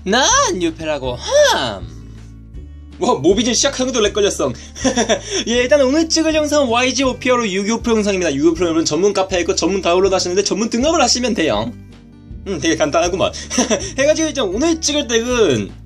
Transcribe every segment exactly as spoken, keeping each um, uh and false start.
난 유페라고 함. 와, 모비즌 시작하는 것도 렉 걸렸어. 예, 일단 오늘 찍을 영상은 와이지 오피어로 유기오 프로 영상입니다. 유기오 프로 여러분 전문 카페에 있고 전문 다운로드 하시는데 전문 등록을 하시면 돼요. 음, 되게 간단하구만. 해가지고 일단 오늘 찍을 덱은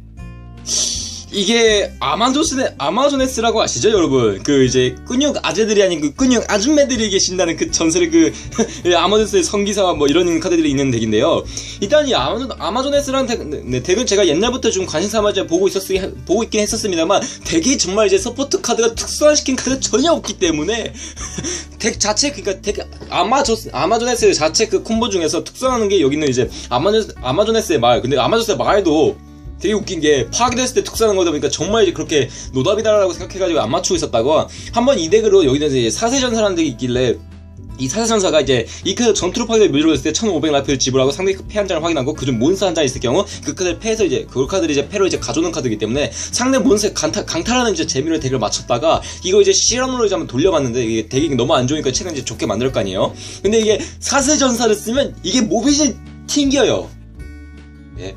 이게 아마존에 아마존에스라고 아시죠, 여러분? 그 이제 근육 아재들이 아닌 그 근육 아줌매들이 계신다는 그 전설의 그 아마존에스의 성기사와 뭐 이런 카드들이 있는 덱인데요. 일단 이 아마존 아마존에스라는 덱, 네, 덱은 제가 옛날부터 좀 관심삼아 보고 있었 보고 있긴 했었습니다만, 덱이 정말 이제 서포트 카드가 특수화시킨 카드가 전혀 없기 때문에 덱 자체, 그러니까 덱 아마존 아마존에스 자체 그 콤보 중에서 특수화하는 게 여기는 이제 아마존 아마존에스의 말. 근데 아마존에스의 말도 되게 웃긴 게 파괴됐을 때 특수하는 거다 보니까 정말 이제 그렇게 노답이다라고 생각해가지고 안 맞추고 있었다고. 한번 이 덱으로 여기는 이제 사세전사라는 덱이 있길래 이 사세전사가 이제 이 카드 전투로 파괴를 묘지로 했을 때 천오백 라이프를 지불하고 상대 패 한 장을 확인하고 그중 몬스터 한 장이 있을 경우 그 카드를 패해서 이제 그 카드를 이제 패로 이제 가져오는 카드이기 때문에 상대 몬스터의 강타, 강탈하는 이제 재미로 덱을 맞췄다가 이거 이제 실험으로 이제 한번 돌려봤는데 이게 덱이 너무 안 좋으니까 최근 이제 좋게 만들 거 아니에요. 근데 이게 사세전사를 쓰면 이게 모비진 튕겨요. 예.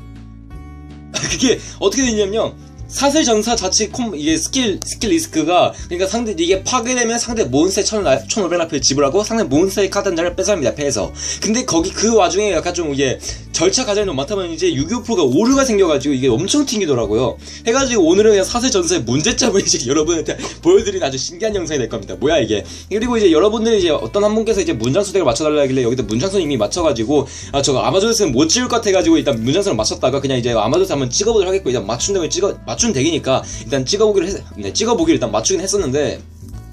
그게 어떻게 되냐면요, 사슬전사 자체 콤 이게 스킬 스킬 리스크가, 그러니까 상대 이게 파괴되면 상대 몬스터의 천오백 라이프를 지불하고 상대 몬스터의 카드 한 장을 뺏어갑니다, 패해서. 근데 거기 그 와중에 약간 좀 이게 절차 과정이 너무 많다 보면 이제 유기오 프로가 오류가 생겨가지고 이게 엄청 튕기더라고요. 해가지고 오늘은 그냥 사슬전사의 문제점을 이제 여러분한테 보여드리는 아주 신기한 영상이 될 겁니다. 뭐야 이게. 그리고 이제 여러분들이 이제 어떤 한 분께서 이제 문장수 덱을 맞춰달라 하길래 여기다 문장수 이미 맞춰가지고 아 저거 아마존에서는 못 찍을 것 같아가지고 일단 문장수를 맞췄다가 그냥 이제 아마존에서 한번 찍어보도록 하겠고, 일단 맞춘 덱을 찍어 맞춘 덱이니까 일단 찍어보기를 했, 네, 찍어보기를 일단 맞추긴 했었는데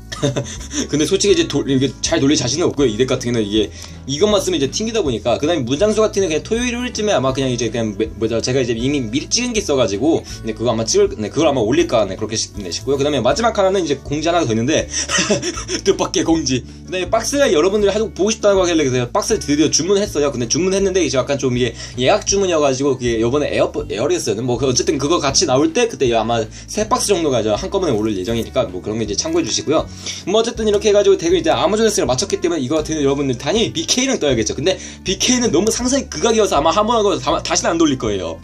근데 솔직히 이제 도, 이게 잘 돌릴 자신은 없고요. 이 덱 같은 경우는 이게 이것만 쓰면 이제 튕기다 보니까. 그 다음에 문장수 같은 경우는 그냥 토요일 일쯤에 아마 그냥 이제 그냥 뭐죠, 제가 이제 이미 미리 찍은 게 있어가지고 네, 그거 아마 찍을 네, 그걸 아마 올릴까 네, 그렇게 싶, 네, 싶고요. 그 다음에 마지막 하나는 이제 공지 하나가 더 있는데 뜻밖의 공지. 그 다음에 박스가 여러분들이 하도 보고 싶다고 하길래 그래서 박스를 드디어 주문했어요. 근데 주문했는데 이제 약간 좀 이게 예약 주문이어가지고 그게 요번에 에어 에어리였어요. 뭐 어쨌든 그거 같이 나올 때 그때 아마 세 박스 정도가 이제 한꺼번에 오를 예정이니까 뭐 그런 거 이제 참고해 주시고요. 뭐 어쨌든 이렇게 해가지고 덱을 이제 아마존에스를 맞췄기 때문에 이거 같은 여러분들 당연히 비케이는 떠야겠죠. 근데 비케이는 너무 상상이 극악이어서 아마 한 번 하고 다, 다시는 안 돌릴 거예요.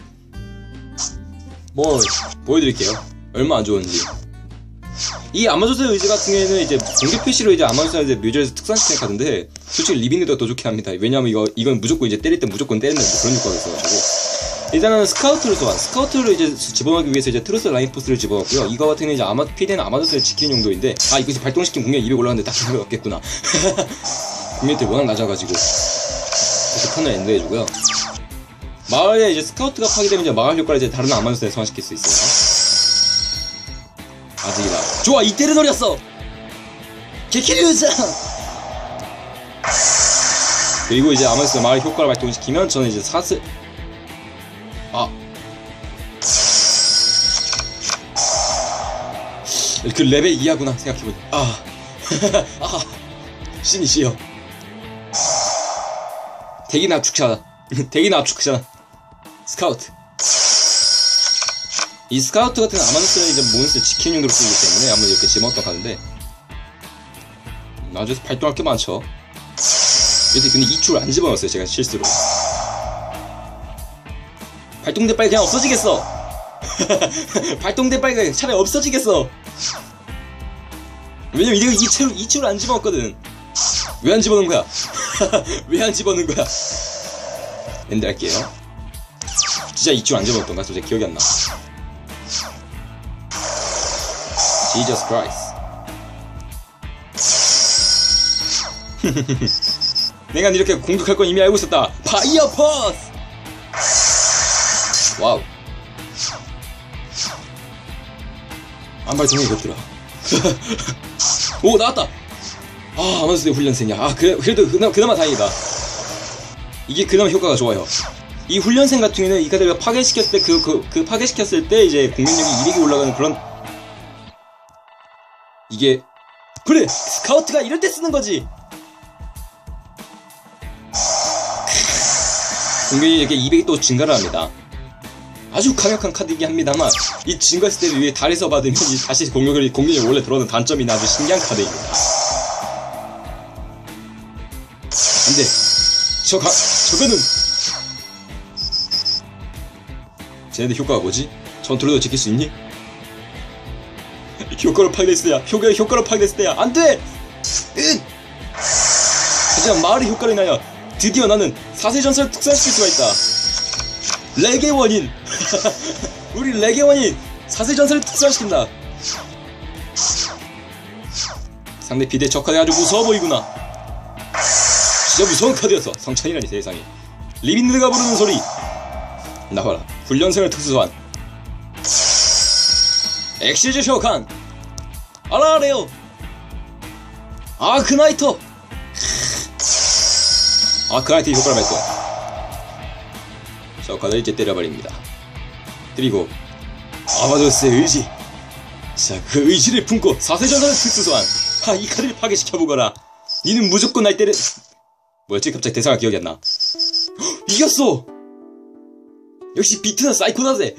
뭐 보여드릴게요. 얼마 안 좋은지. 이 아마존의 의지 같은 경우에는 이제 공격 표시로 이제 아마존의 이제 묘지에서 특산시키는 카드인데 솔직히 리빙드가 더 좋긴 합니다. 왜냐면 이거 이건 무조건 이제 때릴 때 무조건 때리는 뭐 그런 효과가 있어가지고. 일단은 스카우트를 소환, 스카우트를 이제 집어넣기 위해서 이제 트루스 라인포스를 집어넣고요. 이거 같은 경우는 이제 아마 피디는 아마존을 지키는 용도인데, 아 이거 이제 발동시킨 공격 이백 올라갔는데 딱 생각 없겠구나. 공격들이 워낙 낮아가지고 이렇게 턴을 엔드해주고요. 마을에 이제 스카우트가 파괴되면 이제 마을 효과를 이제 다른 아마존에 소환시킬 수 있어요. 아직이다. 좋아, 이때를 노렸어. 개키류자. 그리고 이제 아마존 마을 효과를 발동시키면 저는 이제 사슬 아. 그 레벨 이하구나 생각해보니. 아. 아. 신이시여. 덱이나 압축하다. 덱이나 압축하잖아. 스카우트. 이 스카우트 같은 아마존스는 이제 몬스터 지키는 용도로 쓰기 때문에 아무래도 이렇게 집어넣었던 카드인데 나중에 발동할 게 많죠. 근데 이 줄 안 집어넣었어요, 제가 실수로. 발동대 빨리 그냥 없어지겠어. 발동대 빨리 그냥 차라리 없어지겠어. 왜냐면 이거 이 채로 이 채로 안 집어넣었거든. 왜 안 집어넣은 거야? 왜 안 집어넣은 거야? 엔드 할게요. 진짜 이 줄 안 집어넣었던가? 저 기억이 안 나. 지저스 크라이스트. 내가 이렇게 공격할 건 이미 알고 있었다. 파이어 퍼스. 와우. 안발 정리 겹더라. 오, 나왔다. 아, 아마존의 훈련생이야. 아, 그래, 그래도 그나마, 그나마 다행이다. 이게 그나마 효과가 좋아요. 이 훈련생 같은 경우는 이 카드가 파괴시켰을 때 그, 그, 그 파괴시켰을 때 이제 공격력이 이백이 올라가는 그런. 이게 그래, 스카우트가 이럴 때 쓰는 거지. 공격이 이렇게 이백이 또 증가를 합니다. 아주 강력한 카드이긴 합니다만 이 증가했을 때 위에 달에서 받으면 다시 공격을 공격이 원래 들어오는 단점이 아주 신기한 카드입니다. 안돼, 저 가, 저거는 쟤네들 효과가 뭐지? 전투로도 지킬 수 있니? 효과로 파괴됐을 때야. 효과가 효과로 파괴됐을 때야. 안돼! 으! 하지만 마을의 효과로 인하여 드디어 나는 사세 전설을 특산시킬 수가 있다. 레게 원인! 우리 레게 원인 사세 전설을 특산시킨다. 상대 비대 저 카드 아주 무서워 보이구나. 진짜 무서운 카드였어. 성찬이라니 세상에. 리빈드가 부르는 소리. 나와라. 훈련생을 특수소환. 엑시즈 쇼칸. 알아래요. 아크나이터. 아크나이트 효과를 발동. 쇼칸을 이제 때려버립니다. 그리고 아마도스의 의지. 자, 그 의지를 품고 사세전선을 특수소환. 하, 이 카드를 파괴시켜보거라. 니는 무조건 날 때려. 뭐였지? 갑자기 대사가 기억이 안 나. 헉, 이겼어! 역시 비트는 사이코다세!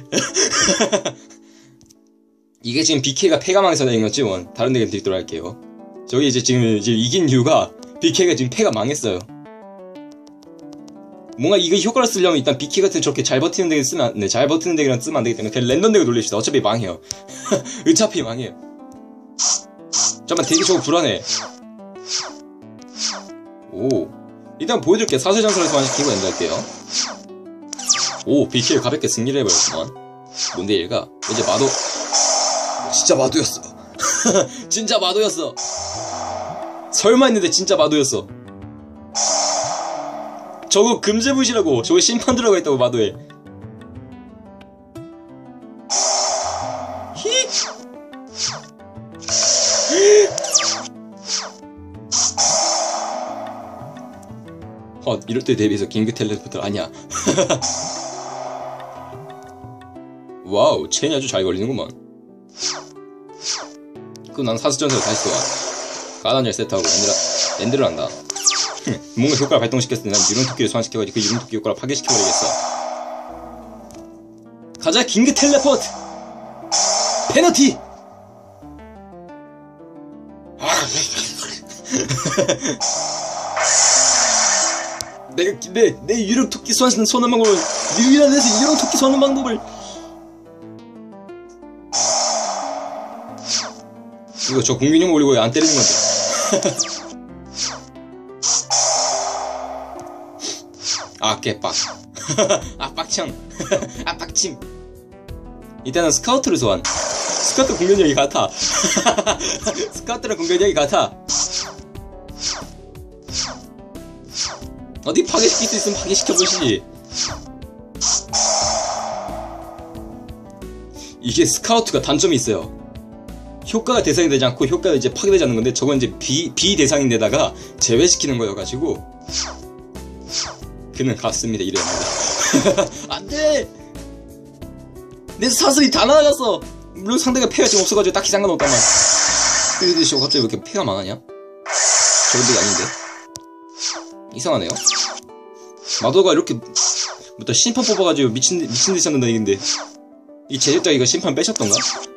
이게 지금 비케이가 패가 망해서 된 거지, 원. 다른 데는 드리도록 할게요. 저기 이제 지금, 지금 이긴 이유가 비케이가 지금 패가 망했어요. 뭔가 이거 효과를 쓰려면 일단 비케이 같은 저렇게 잘 버티는 덱을 쓰면, 네, 잘 버티는 덱이랑 쓰면 안 되기 때문에 그냥 랜덤 덱을 돌립시다. 어차피 망해요. 어차피 망해요. 잠깐만, 되게 저거 불안해. 오. 일단 보여줄게. 사세전설을 소환시키고 엔드 할게요. 오, 비케이를 가볍게 승리를 해버렸구만. 뭔데 얘가? 이제 마도. 진짜 마도였어. 진짜 마도였어. 설마 했는데 진짜 마도였어. 저거 금제무시라고. 저거 심판 들어가 있다고 마도에. 히. 어, 이럴 때 대비해서 긴급 텔레포트 아니야. 와우, 체인이 아주 잘 걸리는구만. 그럼 난 사수전설 다시 쏘아. 가단열 세트하고 엔드라, 엔드를 한다. 뭔가 효과를 발동시켰을 때 난 유령토끼를 소환시켜가지고 그 유령토끼 효과를 파괴시켜버리겠어. 가자, 긴급 텔레포트! 페너티! 내가 내, 내 유령토끼 소환 소환 방법을 유일한 데서 유령토끼 소환 방법을 이거 저 공균형 올리고 왜 안 때리는 건데? 아 개빡. 아 빡창. 아 빡침. 일단은 스카우트를 소환. 스카우트 공격력이 같아. 스카우트랑 공격력이 같아. 어디 파괴시킬 수 있으면 파괴시켜보시지. 이게 스카우트가 단점이 있어요. 효과가 대상이 되지 않고 효과가 이제 파괴되지 않는 건데 저건 이제 비, 비대상인데다가 제외시키는 거여가지고 그는 갔습니다. 이래야 합니다. 안돼! 내 사슬이 다 날아갔어! 물론 상대가 패가 지금 없어가지고 딱히 상관없다만. 근데 저 갑자기 왜 이렇게 패가 많았냐? 저런 덱이 아닌데? 이상하네요. 마도가 이렇게 뭐또 심판 뽑아가지고 미친 미친듯이 하는 덱인데 이 제작자 이거 심판 빼셨던가?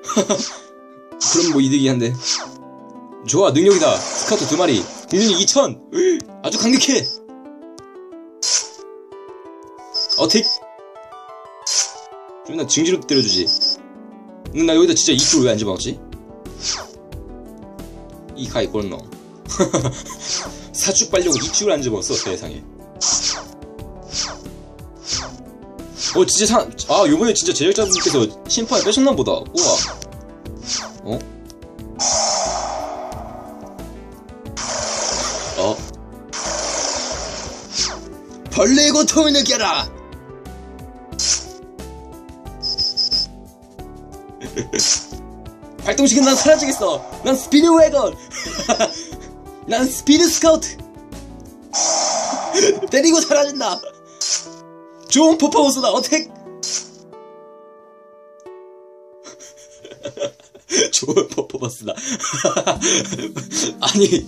그럼 뭐 이득이 한데. 좋아, 능력이다. 스카우트 두 마리. 공격력 이천. 아주 강력해. 어택. 좀 나 증지로 때려주지. 근데 나 여기다 진짜 이쪽을 왜 안 집어넣지? 이 가이 꼴노. 사축 빨려고 이축을 안 집었어 세상에. 어 진짜 사, 아 요번에 진짜 제작자분께서 심판을 빼셨나 보다. 우와. 어? 어? 벌레의 고통을 느껴라. 활동시킨 난 사라지겠어. 난 스피드 웨건. 난 스피드 스카우트. 때리고 사라진다. 좋은 퍼포먼스다. 어택. 좋은 퍼포먼스다. 아니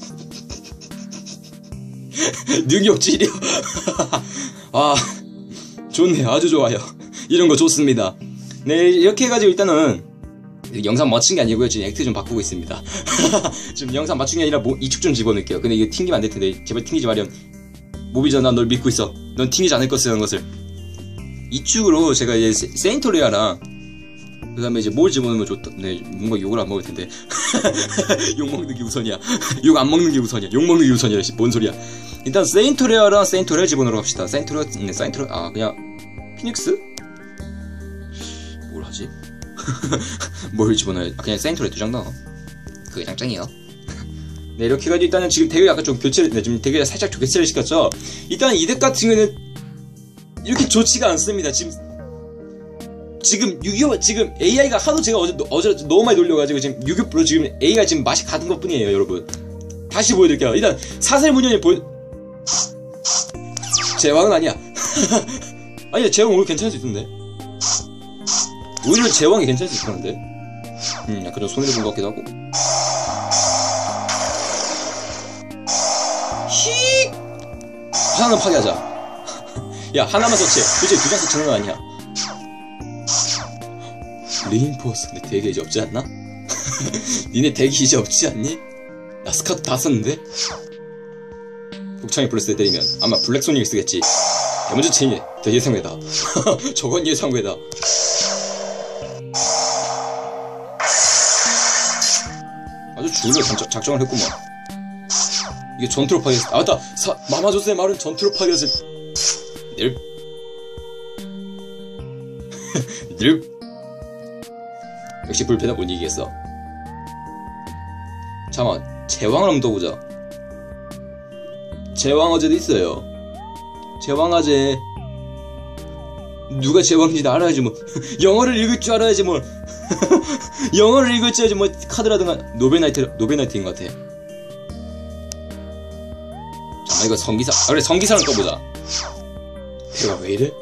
능력 치료. 아 좋네. 아주 좋아요. 이런 거 좋습니다. 네 이렇게 해가지고 일단은 영상 맞춘 게 아니고요. 지금 액트 좀 바꾸고 있습니다. 지금 영상 맞춘 게 아니라 뭐 이축 좀 집어넣을게요. 근데 이거 튕기면 안 될 텐데 제발 튕기지 마렴. 모비전 난 널 믿고 있어. 넌 튕기지 않을 것이라는 것을. 이쪽으로 제가 이제 세, 세인토리아랑 그 다음에 이제 뭘 집어넣으면 좋다. 네, 뭔가 욕을 안 먹을 텐데. 욕 먹는 게 우선이야. 욕 안 먹는 게 우선이야. 욕 먹는 게 우선이야. 뭔 소리야. 일단 세인토리아랑 세인토리아 집어넣으러 갑시다. 세인토리아, 네, 세인토리아, 아, 그냥, 피닉스? 뭘 하지? 뭘 집어넣어야, 아, 그냥 세인토리아 두 장 넣어. 그게 장짱이야. 네, 이렇게 해가지고 일단은 지금 덱을 약간 좀 교체를, 네, 지금 덱을 살짝 교체를 시켰죠. 일단 이 덱 같은 경우에는 이렇게 좋지가 않습니다. 지금, 지금 유교, 지금 에이아이가 하도 제가 어제, 어제 너무 많이 놀려가지고 지금 유교 프로 지금 에이아이가 지금 맛이 가는 것 뿐이에요, 여러분. 다시 보여드릴게요. 일단, 사슬문연이 보여, 제왕은 아니야. 아니야, 제왕 오히려 괜찮을 수 있던데. 오히려 제왕이 괜찮을 수 있던데. 음, 약간 좀 손해를 본 것 같기도 하고. 히! 하나는 파괴하자. 야, 하나만 서치해. 도대체 두 장 서치는 건 아니야. 레인포스. 근데 덱이 이제 없지 않나? 니네 덱이 이제 없지 않니? 나 스카우트 다 썼는데? 복창이 블레스에 때리면 아마 블랙소닉을 쓰겠지. 데몬즈 체인이 더 예상외다. 저건 예상외다. 아주 줄로 작정을 했구만. 이게 전투로 파괴했어. 아 맞다! 사, 마마조스의 말은 전투로 파괴했을. 닐 닐 역시 불패다 못 이기겠어. 잠깐만, 제왕을 한번 떠보자. 제왕어제도 있어요. 제왕어제. 누가 제왕인지 알아야지 뭐. 영어를 읽을 줄 알아야지 뭐. 영어를 읽을 줄 알아야지 뭐. 카드라든가. 노벨나이트, 노벨나이트인 것 같아. 잠깐만, 이거 성기사. 아, 그래, 성기사를 떠보자. 배가 왜 이래?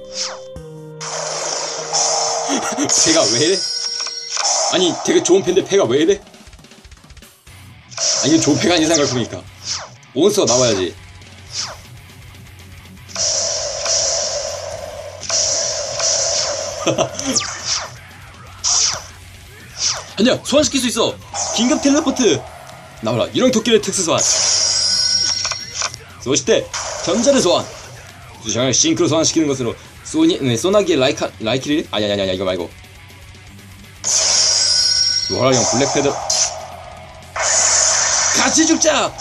배가 왜 이래? 아니, 되게 좋은 펜데 배가 왜 이래? 아니, 이건 좋은 패가 아닌 생각을 보니까 몬스터가 나와야지. 아니야, 소환시킬 수 있어. 긴급 텔레포트 나와라. 이런 도끼를 특수 소환. 소시대 전자를 소환. 수장을 싱크로 소환시키는 것으로 소니, 네, 소나기의 라이카, 라이키를 아니 아니 아니 이거 말고 로라형 블랙패더 같이 죽자!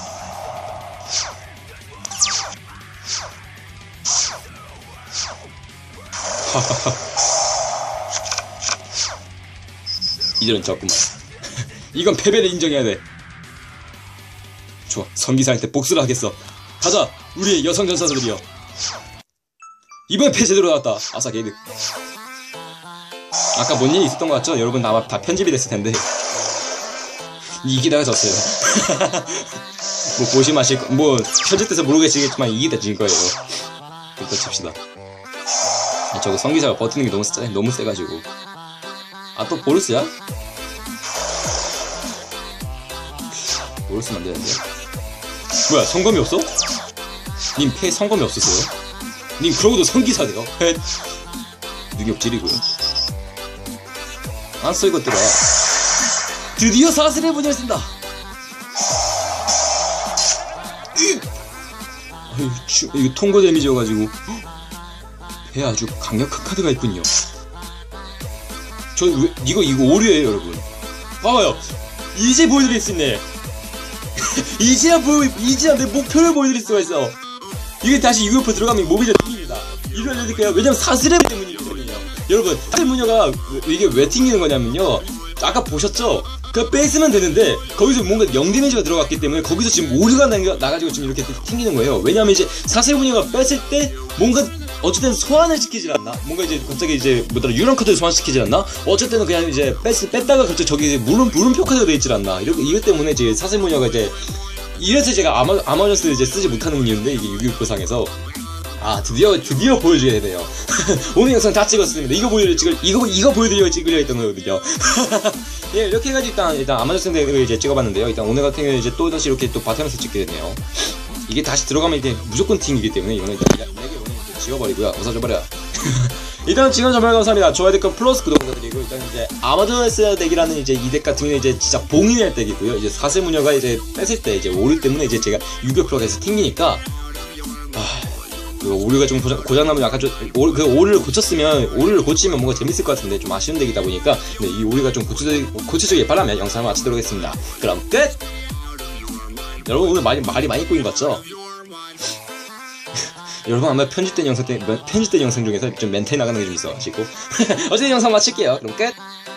이들은 졌구만. 이건 패배를 인정해야 돼. 좋아, 성기사한테 복수를 하겠어. 가자, 우리의 여성 전사들이여. 이번에 패 제대로 나왔다. 아싸 개이득. 아까 뭔 일이 있었던 것 같죠? 여러분 아마 다 편집이 됐을 텐데 이기다가 졌어요. 뭐 보시면 아실 거, 뭐 편집돼서 모르겠지만 이기다 진 거예요. 그렇다 칩시다. 저거 성기사가 버티는 게 너무 세, 너무 세가지고. 아, 또 보르스야? 보르스면 안 되는데. 뭐야, 성검이 없어? 님 패 성검이 없었어요? 님 그러고도 성기사네요. 능력질이고요. 안 써 이것들아. 드디어 사슬의 문을 쓴다. 아유, 주, 이거 통고 데미지여가지고 배 아주 강력한 카드가 있군요. 저 왜, 이거 이거 오류예요 여러분. 봐봐요. 이제 보여드릴 수 있네. 이제야 보여, 이제야 내 목표를 보여드릴 수가 있어. 이게 다시 유에프오 들어가면 모비자 튕깁니다. 이거 알려드릴게요. 왜냐면 사슬의 때문이거든요. 여러분, 사슬 무녀가 이게 왜 튕기는 거냐면요. 아까 보셨죠? 그냥 뺐으면 되는데 거기서 뭔가 영 데미지가 들어갔기 때문에 거기서 지금 오류가 나가지고 지금 이렇게 튕기는 거예요. 왜냐면 이제 사슬 무녀가 뺐을 때 뭔가 어쨌든 소환을 시키질 않나? 뭔가 이제 갑자기 이제 뭐더라 유령 카드를 소환시키질 않나? 어쨌든 그냥 이제 뺐, 뺐다가 갑자기 저기 이제 물음, 물음표 카드가 되어있질 않나? 이렇게, 이것 때문에 이제 사슬 무녀가 이제 이래서 제가 아마, 아마존스를 이제 쓰지 못하는 이유인데 이게 유기육구상에서 아 드디어 드디어 보여줘야 되네요. 오늘 영상 다 찍었습니다. 이거 보여드려 찍을 이거 이거 보여드려 찍으려 했던 거거든요. 예, 이렇게 해가지고 일단 일단 아마존스 덱을 이제 찍어봤는데요. 일단 오늘 같은 경우에 이제 또 다시 이렇게 또 바텀에서 찍게 됐네요. 이게 다시 들어가면 이게 무조건 팀이기 때문에 이거는 일단 덱을 오늘 지워버리고요. 웃어줘버려. 일단 지금 정말 감사합니다. 좋아요, 댓글, 플러스 구독 부탁드리고 일단 이제 아마존스 덱이라는 이제 이 덱 같은 경우는 이제 진짜 봉인할 덱이고요. 이제 사슬 무녀가 이제 뺐을 때 이제 오류 때문에 이제 제가 유격프로가 해서 튕기니까 아, 그 오류가 좀 고장, 고장나면 약간 좀 오, 그 오류를 고쳤으면 오류를 고치면 뭔가 재밌을 것 같은데 좀 아쉬운 dec이다 보니까 네, 이 오류가 좀 고쳐지, 고쳐지길 바라면 영상을 마치도록 하겠습니다. 그럼 끝! 여러분 오늘 많이, 말이 많이 꼬인 것 같죠? 여러분 아마 편집된 영상 때, 편집된 영상 중에서 좀 멘탈 나가는 게 좀 있어가지고 어쨌든 영상 마칠게요. 그럼 끝!